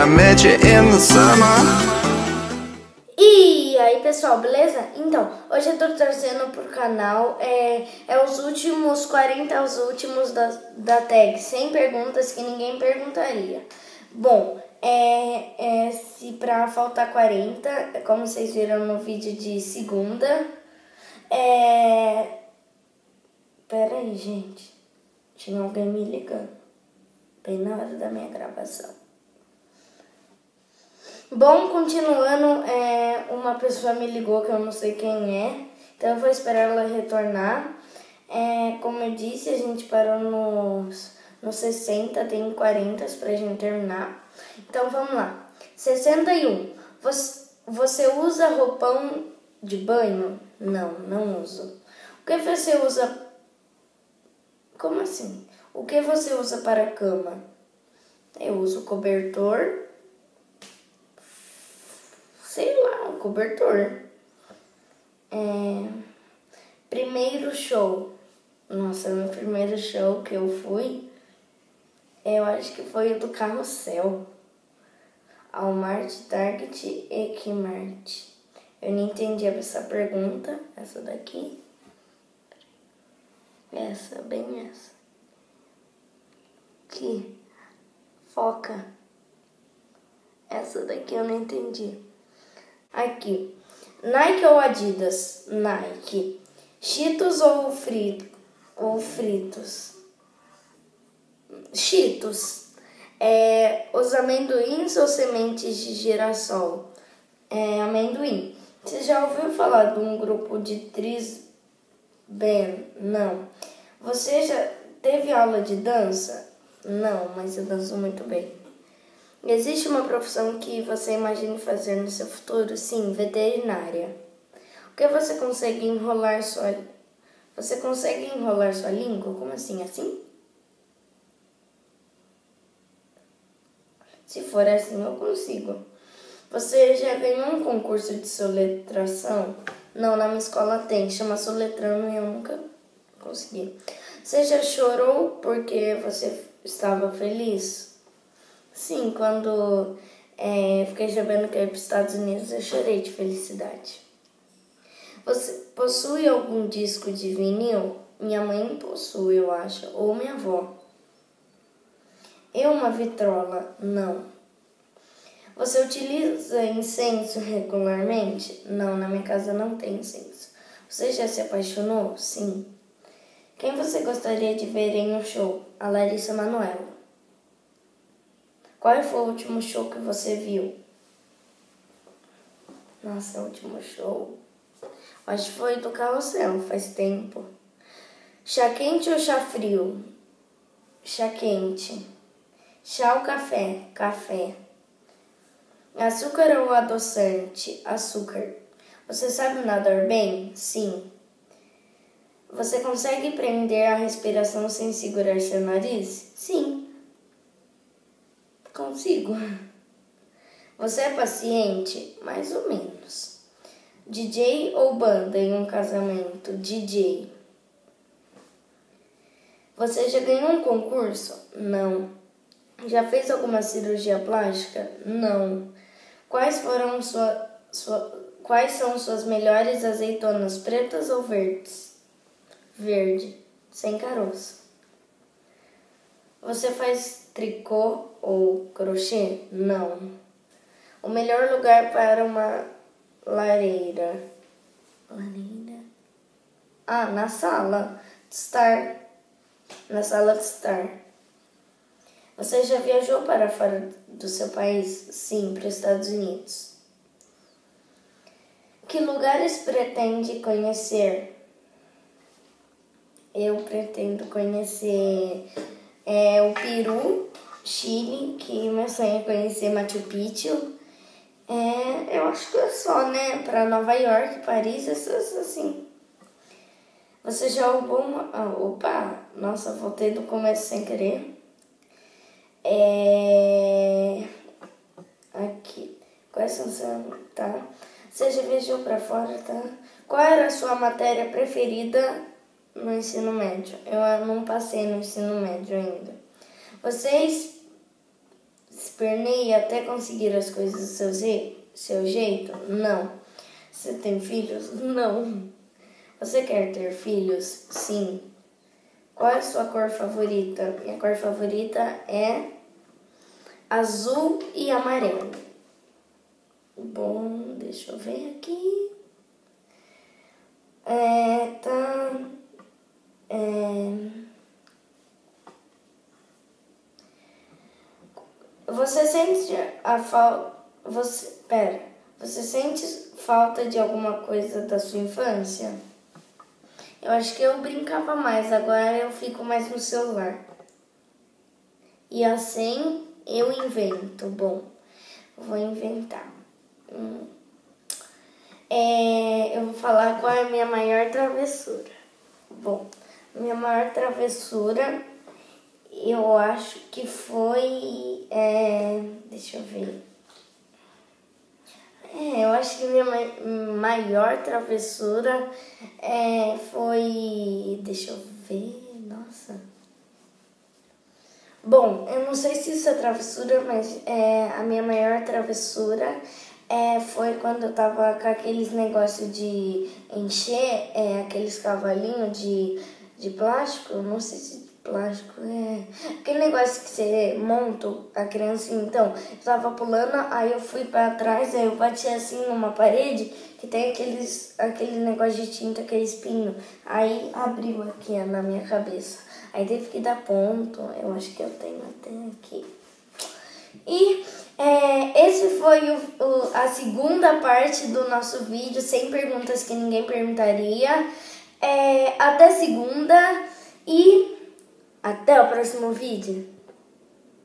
I met you in the summer. E aí pessoal, beleza? Então, hoje eu tô trazendo pro canal os últimos 40, os últimos da tag, 100 perguntas que ninguém perguntaria. Bom, se pra faltar 40, como vocês viram no vídeo de segunda, pera aí, gente, tinha alguém me ligando, bem na hora da minha gravação. Bom, continuando, uma pessoa me ligou que eu não sei quem é, então eu vou esperar ela retornar. Como eu disse, a gente parou nos 60, tem 40 pra gente terminar. Então vamos lá. 61. Você usa roupão de banho? Não, não uso. O que você usa? Como assim? O que você usa para a cama? Eu uso cobertor. Sei lá, um cobertor. Primeiro show. Nossa, meu primeiro show que eu fui, eu acho que foi o do Carrossel. Walmart, Target e Kmart. Eu não entendi essa pergunta. Essa daqui. Essa, bem essa. Aqui. Foca. Essa daqui eu não entendi. Aqui, Nike ou Adidas? Nike. Cheetos ou fritos? Cheetos. Os amendoins ou sementes de girassol? Amendoim. Você já ouviu falar de um grupo de tris-band? Não. Você já teve aula de dança? Não, mas eu danço muito bem. Existe uma profissão que você imagine fazer no seu futuro? Sim, veterinária. O que você consegue enrolar sua... Você consegue enrolar sua língua? Como assim? Assim? Se for assim, eu consigo. Você já ganhou um concurso de soletração? Não, na minha escola tem. Chama Soletrando e eu nunca consegui. Você já chorou porque você estava feliz? Sim, quando fiquei sabendo que ia para os Estados Unidos, eu chorei de felicidade. Você possui algum disco de vinil? Minha mãe possui, eu acho, ou minha avó. Eu uma vitrola? Não. Você utiliza incenso regularmente? Não, na minha casa não tem incenso. Você já se apaixonou? Sim. Quem você gostaria de ver em um show? A Larissa Manoela. Qual foi o último show que você viu? Nossa, o último show? Acho que foi do Carrossel, faz tempo. Chá quente ou chá frio? Chá quente. Chá ou café? Café. Açúcar ou adoçante? Açúcar. Você sabe nadar bem? Sim. Você consegue prender a respiração sem segurar seu nariz? Sim. Consigo. Você é paciente? Mais ou menos. DJ ou banda em um casamento? DJ. Você já ganhou um concurso? Não. Já fez alguma cirurgia plástica? Não. Quais são suas melhores azeitonas, pretas ou verdes? Verde, sem caroço. Você faz tricô ou crochê? Não. O melhor lugar para uma lareira? Lareira? Na sala de estar. Na sala de estar. Você já viajou para fora do seu país? Sim, para os Estados Unidos. Que lugares pretende conhecer? Eu pretendo conhecer o Peru, Chile, que meu sonho é conhecer Machu Picchu. Eu acho que é só, né? Para Nova York, Paris, essas assim. Você já roubou uma... opa! Nossa, voltei do começo sem querer. Aqui. Quais são suas... Tá. Você já viajou para fora, tá? Qual era a sua matéria preferida no ensino médio? Eu não passei no ensino médio ainda. Você esperneia até conseguir as coisas do seu jeito? Não. Você tem filhos? Não. Você quer ter filhos? Sim. Qual é a sua cor favorita? Minha cor favorita é azul e amarelo. Bom, deixa eu ver aqui. Você sente a falta... Você sente falta de alguma coisa da sua infância? Eu acho que eu brincava mais, agora eu fico mais no celular. E assim eu invento. Bom, vou inventar. Eu vou falar qual é a minha maior travessura. Bom, minha maior travessura, eu acho que foi... deixa eu ver. Eu acho que minha maior travessura foi... Deixa eu ver, nossa. Bom, eu não sei se isso é travessura, mas a minha maior travessura foi quando eu tava com aqueles negócios de encher aqueles cavalinhos de plástico. Não sei se plástico aquele negócio que você monta a criancinha. Então, eu tava pulando, aí eu fui pra trás, aí eu bati assim numa parede que tem aquele negócio de tinta, aquele espinho. Aí abriu aqui na minha cabeça. Aí teve que dar ponto. Eu acho que eu tenho até aqui. E esse foi a segunda parte do nosso vídeo, sem perguntas que ninguém perguntaria. Até segunda e até o próximo vídeo.